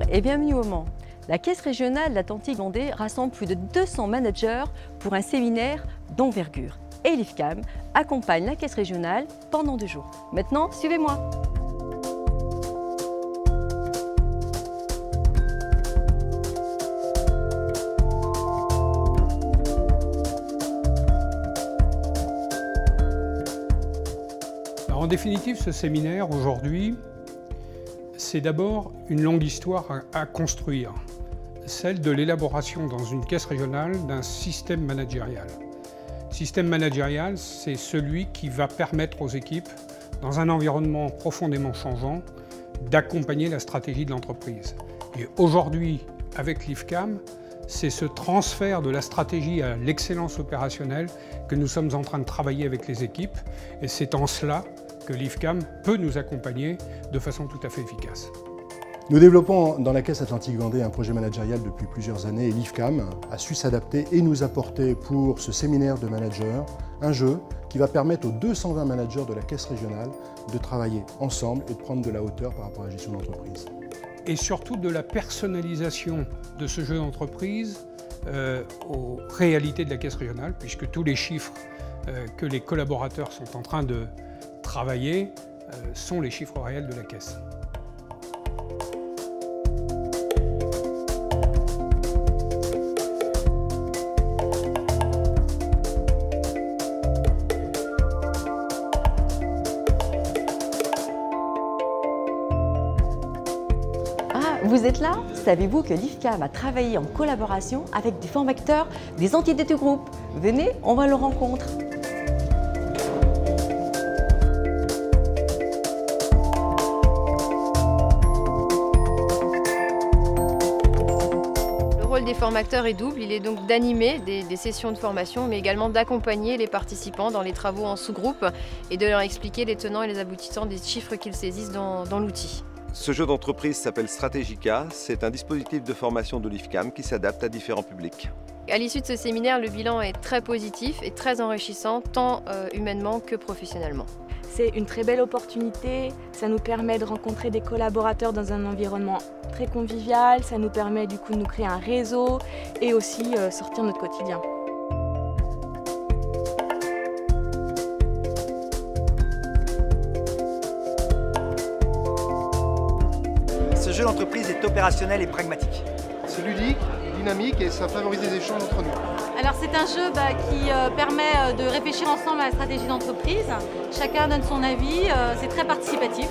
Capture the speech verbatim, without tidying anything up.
et bienvenue au Mans. La Caisse régionale d'Atlantique-Vendée rassemble plus de deux cents managers pour un séminaire d'envergure. Et l'I F C A M accompagne la Caisse régionale pendant deux jours. Maintenant, suivez-moi. En définitive, ce séminaire aujourd'hui, c'est d'abord une longue histoire à, à construire, celle de l'élaboration dans une caisse régionale d'un système managérial. Système managérial, c'est celui qui va permettre aux équipes, dans un environnement profondément changeant, d'accompagner la stratégie de l'entreprise. Et aujourd'hui, avec l'I F C A M, c'est ce transfert de la stratégie à l'excellence opérationnelle que nous sommes en train de travailler avec les équipes, et c'est en cela que l'I F C A M peut nous accompagner de façon tout à fait efficace. Nous développons dans la Caisse Atlantique-Vendée un projet managérial depuis plusieurs années et l'I F C A M a su s'adapter et nous apporter pour ce séminaire de managers un jeu qui va permettre aux deux cent vingt managers de la Caisse régionale de travailler ensemble et de prendre de la hauteur par rapport à la gestion d'entreprise. Et surtout de la personnalisation de ce jeu d'entreprise euh, aux réalités de la Caisse régionale, puisque tous les chiffres euh, que les collaborateurs sont en train de travailler euh, sont les chiffres réels de la Caisse. Ah, vous êtes là? Savez-vous que l'I F C A M a travaillé en collaboration avec des formateurs des entités du groupe? Venez, on va leur rencontre. Le rôle des formateurs est double, il est donc d'animer des, des sessions de formation, mais également d'accompagner les participants dans les travaux en sous-groupe et de leur expliquer les tenants et les aboutissants des chiffres qu'ils saisissent dans, dans l'outil. Ce jeu d'entreprise s'appelle Strategica, c'est un dispositif de formation de l'I F C A M qui s'adapte à différents publics. À l'issue de ce séminaire, le bilan est très positif et très enrichissant, tant euh, humainement que professionnellement. C'est une très belle opportunité, ça nous permet de rencontrer des collaborateurs dans un environnement très convivial, ça nous permet du coup de nous créer un réseau et aussi euh, sortir notre quotidien. Ce jeu d'entreprise est opérationnel et pragmatique. C'est ludique, dynamique et ça favorise les échanges entre nous. Alors c'est un jeu bah, qui euh, permet euh, de réfléchir ensemble à la stratégie d'entreprise. Chacun donne son avis, euh, c'est très participatif.